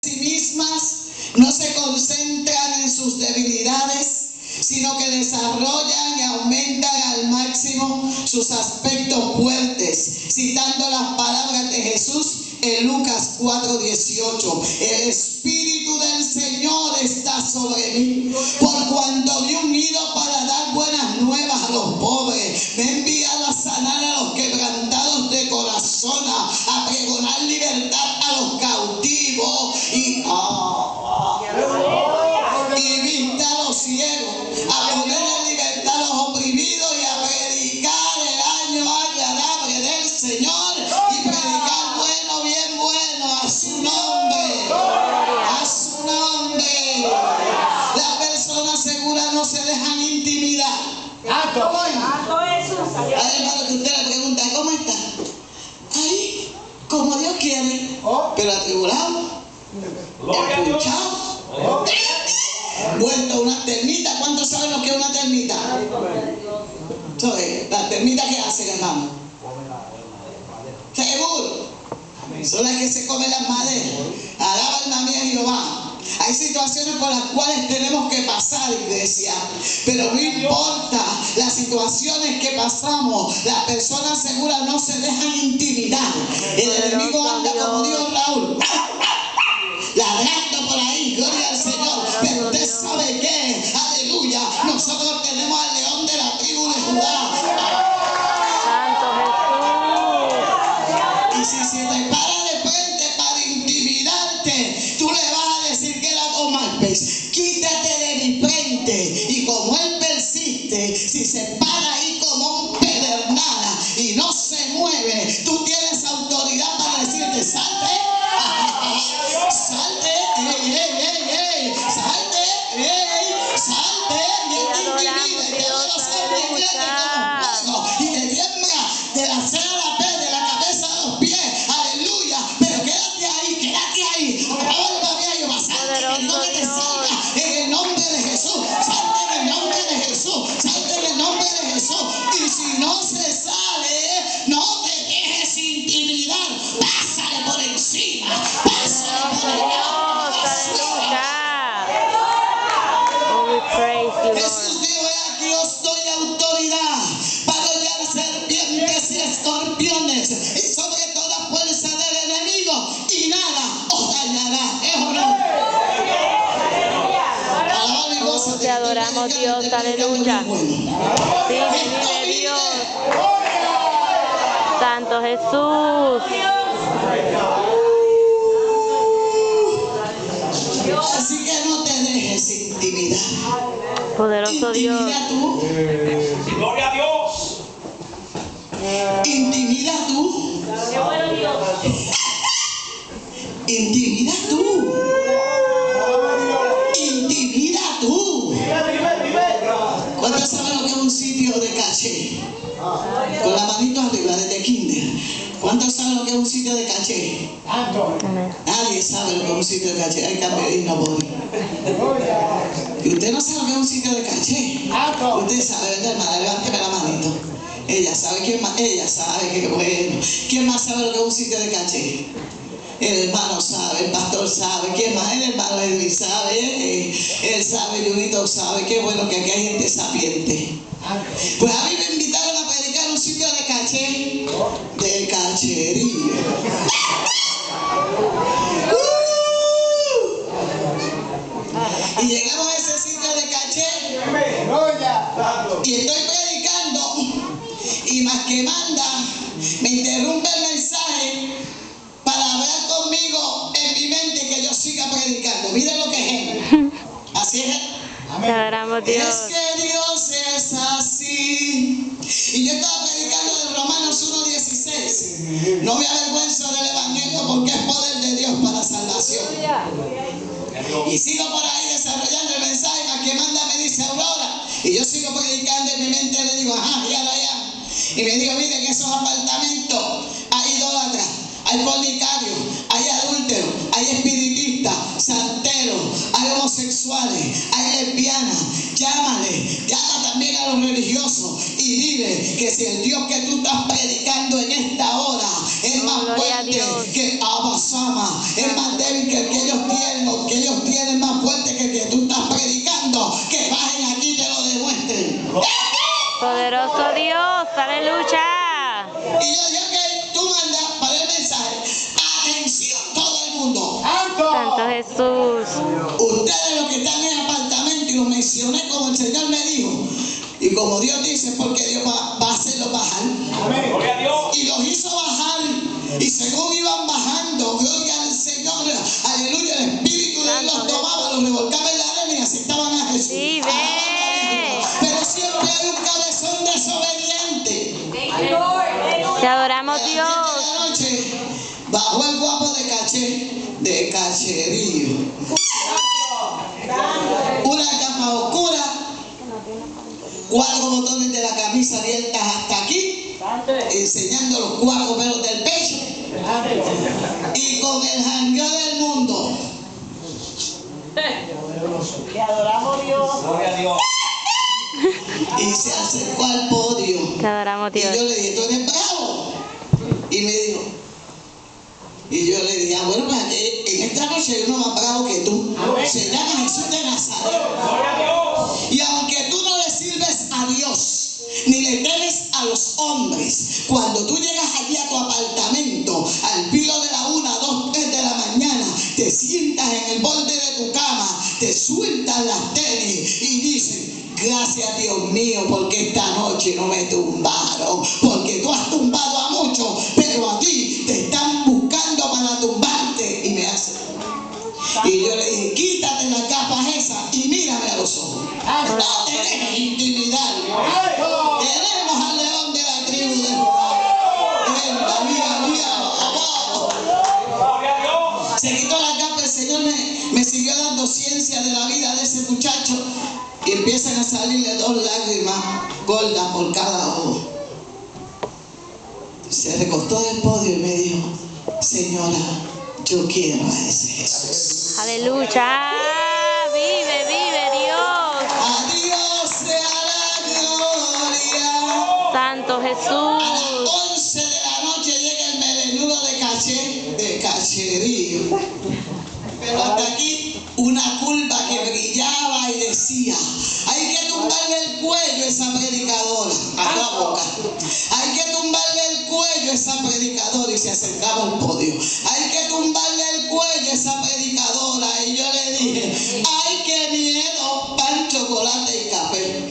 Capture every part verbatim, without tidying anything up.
sí mismas, no se concentran en sus debilidades, sino que desarrollan y aumentan al máximo sus aspectos fuertes, citando las palabras de Jesús en Lucas cuatro dieciocho. El Espíritu del Señor está sobre mí, por cuanto me he unido para dar buenas nuevas a los pobres. Me he enviado a sanar a los quebrantados de corazón, a, a pregonar libertad a los cautivos y, oh, y vista a los ciegos, a poner en libertad a los oprimidos y a predicar el año agradable del Señor y predicar bueno, bien bueno a su nombre, a su nombre. Las personas seguras no se dejan intimidar. Además, que usted le pregunta, ¿cómo está? Ahí, como Dios quiere, pero atribulado, escuchado, vuelto una termita. ¿Cuántos saben lo que es una termita? ¿Sabes? La termita que hacen, hermano. Seguro. Son las que se comen las maderas. Alaba alma mía Jehová. Hay situaciones por las cuales tenemos que pasar, iglesia, pero no importa las situaciones que pasamos, las personas seguras no se dejan intimidar. El enemigo anda como Dios Raúl, ladrando por ahí, gloria al Señor. Pero usted sabe que, aleluya, nosotros tenemos al león de la tribu de Judá. Y si se te para de frente para intimidarte, tú le vas a decir que la comas, quítate de mi frente. Y como él persiste, si se para ahí como un pedernal y no se mueve, tú tienes autoridad para decirte, salte, salte, ey, ey, ey, ey, salte, ey, salte, y él te intimida, y te da los hombres y como fuego, y te tiembla de la cera a la piel, de la cabeza a los pies, aleluya. Pero quédate ahí, quédate ahí, alma mía Jehová, salte, que no te salga en el nombre de Jesús, salte en el nombre de Jesús, salte en el nombre de Jesús. Y si no se sale, no te dejes intimidar, pásale por encima, pásale por encima. Jesús dijo, aquí os doy autoridad para hollar serpientes y escorpiones y sobre toda fuerza del enemigo, y nada os dañará. ¿Es o no? Te adoramos, Dios, aleluya. Vive, vive Dios. Santo Jesús. Así que no te dejes intimidar. Poderoso Dios. Intimida tú. Gloria a Dios. Intimida tú. Intimida tú. Intimida tú. ¿Cuántos saben lo que es un sitio de caché? Con la manito arriba, desde kinder. ¿Cuántos saben lo que es un sitio de caché? Nadie sabe lo que es un sitio de caché. Hay cambio de himno por ahí. Y usted no sabe lo que es un sitio de caché. Usted sabe, ¿verdad, hermana? Levánteme la manito. Ella sabe, ¿quién más? Ella sabe, que bueno. ¿Quién más sabe lo que es un sitio de caché? El hermano sabe, el pastor sabe, ¿quién más? El hermano Edwin sabe, él, él sabe, Junito sabe. Qué bueno que aquí hay gente sabiente. Pues a mí me invitaron a predicar un sitio de caché, de cachería. uh, y llegamos a ese sitio de caché y estoy predicando y más que manda me interrumpe el mensaje para hablar conmigo en mi mente que yo siga predicando. Miren lo que es. Así es. Te adoramos, Dios. Es que Dios es así. Y yo estaba predicando de Romanos uno dieciséis. No me avergüenzo del evangelio porque es poder de Dios para salvación. Y sigo por ahí desarrollando el mensaje. Más que manda me dice Aurora. Y yo sigo predicando en mi mente. Le digo, ajá, ya, ya. Y le digo, miren, esos apartamentos hay idólatras, hay fornicarios, hay adúlteros, hay espiritistas, santeros, hay homosexuales, hay lesbianas. Llámale, llama también a los religiosos y dile que si el Dios que tú estás predicando en esta hora es más fuerte que Abba Sama, es más débil que el que ellos tienen. aleluya. Y yo dije, ok, tú mandas para el mensaje. Atención todo el mundo. Santo Jesús. Ustedes los que están en apartamento, y lo mencioné como el Señor me dijo. Y como Dios dice, porque Dios va, va a hacerlo bajar. Gloria a Dios. Y los hizo bajar. Y según iban bajando, gloria al Señor, aleluya, el Espíritu de Dios los tomaba, los revolcaba en la arena y aceptaban a Jesús. Sí, Alaban a ve. Dios. Pero siempre hay un cabezón desobediente. Te adoramos, A las Dios. siete de la noche bajó el guapo de caché, de cacherío. Una capa oscura, cuatro botones de la camisa abiertas hasta aquí, enseñando los cuatro pelos del pecho, y con el jangueo del mundo. Te adoramos, Dios. Gloria a Dios. Y se acercó al podio. Te adoramos, Y yo Dios. le dije, ¿tú eres bravo? Y me dijo, y yo le dije, ah, bueno, pues en esta noche hay uno más bravo que tú. Se llama Jesús de Nazaret. Gloria a Dios. Y aunque tú no le sirves a Dios, ni le temes a los hombres, cuando tú llegas allí a tu apartamento, al filo de la una, dos, tres de la mañana, te sientas en el borde de tu cama, te sueltas las tenis y dices, gracias Dios mío, porque esta noche no me tumbaron, porque tú has tumbado a muchos, pero a ti te están buscando para tumbarte. Y me hace, y yo le dije, quítate las gafas esas y mírame a los ojos. No te dejes intimidar. Tenemos al león de la tribu de Judá. Venga, mira, mira, abajo. Gloria a Dios. Se quitó las gafas, el Señor me, me siguió dando ciencia de la vida de ese muchacho y empiezan a salirle dos lágrimas gordas por cada ojo. Se recostó del podio y me dijo, señora, yo quiero a ese Jesús. Aleluya. Vive, vive Dios. A Dios sea la gloria. Santo A las Jesús. once de la noche llega el melenudo de caché, de cacherío. Pero hasta aquí una curva que brillaba y decía, hay que tumbarle el cuello a esa predicadora, a la boca. Hay que tumbarle el cuello a esa predicadora, y se acercaba al podio. Hay que tumbarle el cuello a esa predicadora. Y yo le dije, ay, qué miedo, pan, chocolate y café.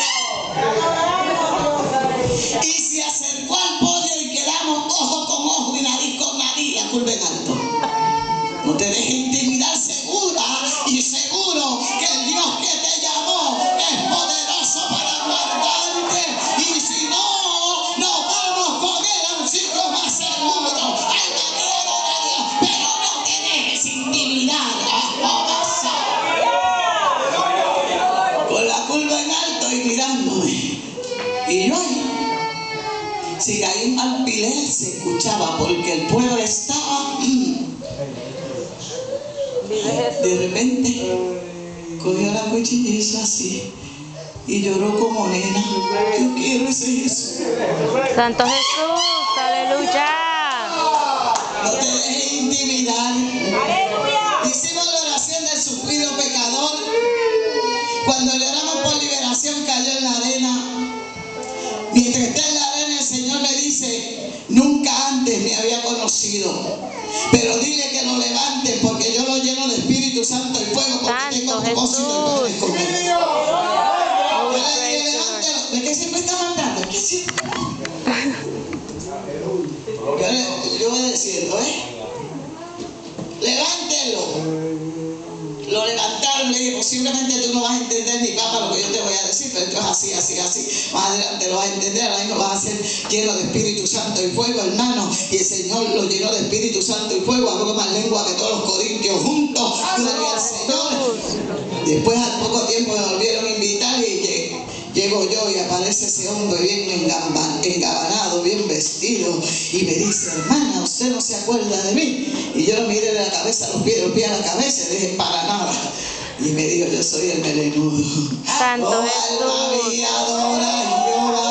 Y se acercó al podio y quedamos ojo con ojo y nariz con nariz, la curva en alto. No te dejes intimidar, segura y seguro que el Dios que te llamó es poderoso para guardarte. Y si no, nos vamos con él a un sitio más seguro. Hay que adorar a Dios, pero no te dejes intimidar. Con la curva en alto y mirándome. Y yo ahí, si caí un alfiler, se escuchaba porque el pueblo estaba. Mm, De repente cogió la cuchilla y hizo así y lloró como nena. Yo quiero ese Jesús. Santo Jesús. Aleluya. No te dejes intimidar. Hicimos la oración del sufrido pecador. Cuando le oramos por liberación, cayó en la arena. Mientras está en la arena, el Señor me dice, nunca antes me había conocido, pero dile que lo levante, porque yo lo lleno de Espíritu Santo y fuego, porque Santo tengo propósito y planes con él. Yo le dije, levántelo. ¿De qué siempre está mandando? ¿De qué siempre? Yo, le, yo voy diciendo, ¿eh? Levántelo. Lo levantaron, le dije, posiblemente tú no vas a entender ni papá lo que yo te voy a decir, pero esto es así, así, así. Más adelante lo vas a entender, ahora mismo vas a ser lleno de Espíritu Santo y fuego, hermano. Y el Señor lo llenó de Espíritu Santo y fuego, habló más lengua que todos los corintios juntos. Gloria al Señor. Después, al poco tiempo, me volvieron a invitar y llegué. Llego yo y aparece ese hombre bien engabanado, bien vestido, y me dice, hermana, ¿usted no se acuerda de mí? Y yo lo miré de la cabeza a los pies, de los pies a la cabeza, y dije, para nada. Y me dijo, yo soy el melenudo. Santo Oh, Jesús. alma mía, adora a Jehová.